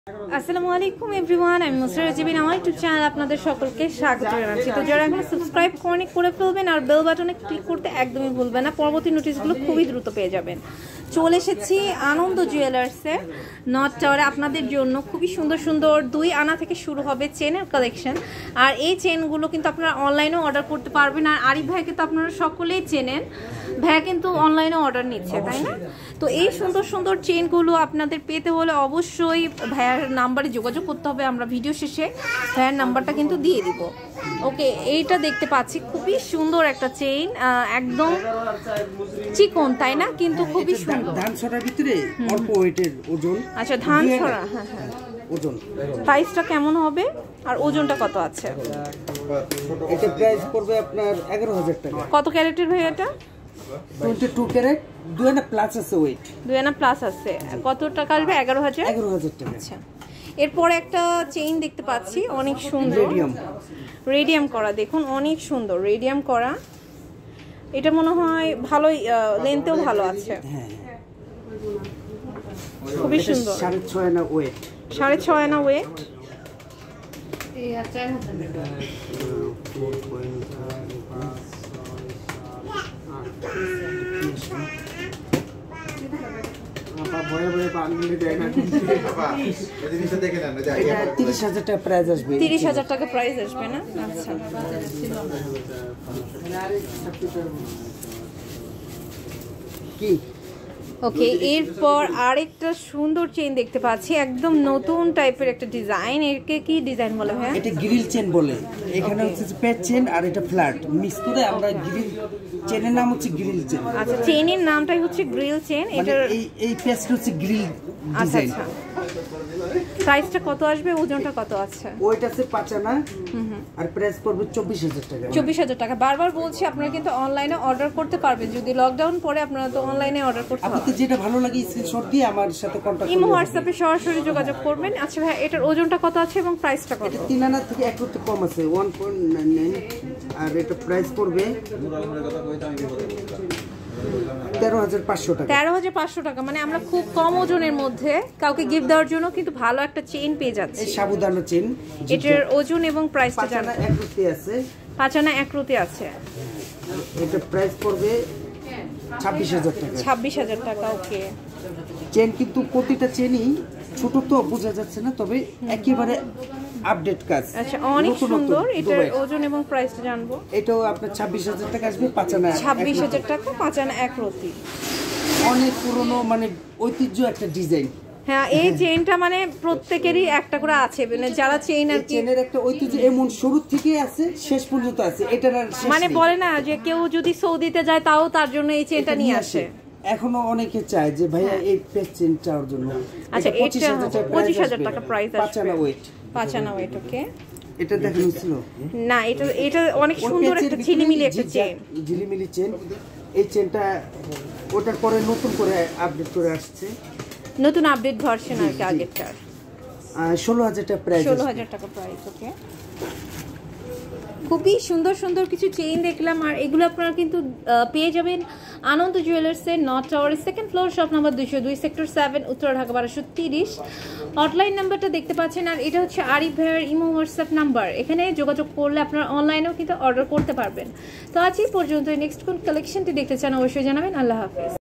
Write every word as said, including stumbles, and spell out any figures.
আসসালামু আলাইকুম এভরিওয়ান, আমি মুসরাত জিবিন। আমার ইউটিউব চ্যানেল আপনাদের সকলকে স্বাগত জানাচ্ছি। তো যারা এখন সাবস্ক্রাইব করেনি করে ফেলবেন আর বেল বাটনে ক্লিক করতে একদমই ভুলবেন না, পরবর্তী নোটিশগুলো খুবই দ্রুত পেয়ে যাবেন। চলে এসেছি আনন্দ জুয়েলার্সে নর্থ টাওয়ারে আপনাদের জন্য খুবই সুন্দর সুন্দর দুই আনা থেকে শুরু হবে চেনের কালেকশন। আর এই চেনগুলো কিন্তু আপনারা অনলাইনেও অর্ডার করতে পারবেন। আর আরিফ ভাইকে তো আপনারা সকলেই চেনেন, ভাইয়া কিন্তু অনলাইনে অর্ডার নিচ্ছে, তাই না? তো এই সুন্দর সুন্দর চেনগুলো আপনাদের পেতে হলে অবশ্যই ভাইয়ার নাম্বারে যোগাযোগ করতে হবে। আমরা ভিডিও শেষে ভাইয়ার নাম্বারটা কিন্তু দিয়ে দিব। ওকে, এইটা দেখতে পাচ্ছি খুবই সুন্দর একটা চেইন, একদম চিকন, তাই না? কিন্তু খুবই সুন্দর। ধান ছড়ার ভিতরে অল্প ওয়েটের ওজন। আচ্ছা, ধান ছড়া। হ্যাঁ হ্যাঁ, ওজন। প্রাইসটা কেমন হবে আর ওজনটা কত আছে? এটা প্রাইস পড়বে আপনার এগারো হাজার টাকা। কত ক্যারেটের ভাই এটা? বাহাত্তর ক্যারেট, দুই আনা প্লাস আছে ওয়েট। দুই আনা প্লাস আছে। কত টাকা আসবে? এগারো হাজার। এগারো হাজার টাকা। আচ্ছা, এরপরে একটা চেইন দেখতে পাচ্ছি অনেক সুন্দর, রেডিয়াম রেডিয়াম করা। দেখুন অনেক সুন্দর রেডিয়াম করা। এটা মনে হয় ভালোই, লেন্থেও ভালো আছে। হ্যাঁ, খুবই সুন্দর। সাড়ে ছয় আনা ওয়েট। সাড়ে ছয় আনা ওয়েট। তিরিশ হাজার টাকা প্রাইস আসবে। তিরিশ হাজার টাকা প্রাইস আসবে না? আচ্ছা, কি ওকে। এরপর আরেকটা সুন্দর চেইন দেখতে পাচ্ছি, একদম নতুন টাইপের একটা ডিজাইন। একে কি ডিজাইন বলে ভাই? এটা গ্রিল চেন বলে। এখানে হচ্ছে প্যাচ চেন আর এটা ফ্ল্যাট মিক্স করে আমরা গ্রিল চেনের নাম হচ্ছে গ্রিল চেন। আচ্ছা, চেনের নামটাই হচ্ছে গ্রিল চেন। এটার এই এই প্যাচটা হচ্ছে গ্রিল আচ্ছা ডিজাইন। আচ্ছা, প্রাইসটা কত আসবে? ওজনটা কত আছে? ওইটা আছে পাঁচ আনা আর প্রাইস পড়বে চব্বিশ হাজার টাকা। চব্বিশ হাজার টাকা। বারবার বলছি আপনারা কিন্তু অনলাইনে অর্ডার করতে পারবেন। যদি লকডাউন পরে আপনারা তো অনলাইনে অর্ডার করতে পারবেন। আপনাদের যেটা ভালো লাগে স্ক্রিনশট দিয়ে আমার সাথে কন্টাক্ট করুন। ইমো হোয়াটসঅ্যাপে সরাসরি যোগাযোগ করবেন। আচ্ছা ভাই, এটার ওজনটা কত আছে এবং প্রাইসটা কত? তিন আনা থেকে এক রুটি কম আছে, ওয়ান পয়েন্ট নাইন নাইন। আর এটা প্রাইস পড়বে তেরো হাজার পাঁচশো টাকা। তেরো হাজার পাঁচশো টাকা। মানে আমরা খুব কম ওজনের মধ্যে কাউকে গিফট দেওয়ার জন্য কিন্তু ভালো একটা চেইন পেয়ে যাচ্ছি। সাবুদানা চেইন। এটার ওজন এবং প্রাইসটা জানা? এক রুটি আছে। পাঁচ আনা এক রুটি আছে। এটা প্রাইস পড়বে ছাব্বিশ হাজার টাকা। ছাব্বিশ হাজার টাকা। ওকে, চেন কিন্তু প্রতিটা চেনই ছোট তো বোঝা যাচ্ছে না, তবে একেবারে আপডেট কাজ। আচ্ছা, অনেক সুন্দর। এটার ওজন এবং প্রাইসটা জানবো। এটাও আপনার ছাব্বিশ হাজার টাকা আসবে। পাঁচ আনা ছাব্বিশ হাজার টাকা, পাঁচ আনা এক রতি। অনেক পুরনো, মানে ঐতিহ্য একটা ডিজাইন। হ্যাঁ, এই চেইনটা মানে প্রত্যেকেরই একটা করে আছে, মানে যারা চেইন আর কি চেনের একটা ঐতিহ্য এমন শুরু থেকে আছে শেষ পর্যন্ত আছে। এটার আর মানে বলে না যে কেউ যদি সৌদিতে যায় তাও তার জন্য এই চেইনটা নিয়ে আসে। এখনো অনেকে চায় যে ভাইয়া এই পেস চেন চাওয়ার জন্য। আচ্ছা, এটা পঁচিশ হাজার টাকা প্রাইস আসবে। পাঁচ আনা ওয়েট। পাঁচ আনা ওয়েট। ওকে, এটা দেখেন ছিল না, এটা এটা অনেক সুন্দর একটা ঝিলিমিলি একটা চেইন। ঝিলিমিলি চেন। এই চেনটা ওটার পরে নতুন করে আপডেট করে আসছে, নতুন আপডেট ভার্সন আর কি আগেরটার। ষোলো হাজার টাকা প্রাইস। ষোলো হাজার টাকা প্রাইস। ওকে, খুবই সুন্দর সুন্দর কিছু চেইন দেখলাম। আর এগুলো আপনারা কিন্তু পেয়ে যাবেন আনন্দ জুয়েলার্সের নর্থ টাওয়ারের সেকেন্ড ফ্লোর, শপ নাম্বার দুইশো দুই, সেক্টর সেভেন, উত্তরা, ঢাকা বারোশো তিরিশ। হটলাইন নাম্বারটা দেখতে পাচ্ছেন। আর এটা হচ্ছে আরিফ ভাইয়ের ইমো হোয়াটসঅ্যাপ নাম্বার। এখানে যোগাযোগ করলে আপনারা অনলাইনেও কিন্তু অর্ডার করতে পারবেন। তো আজ এই পর্যন্ত। নেক্সট কোন কালেকশনটি দেখতে চান অবশ্যই জানাবেন। আল্লাহ হাফেজ।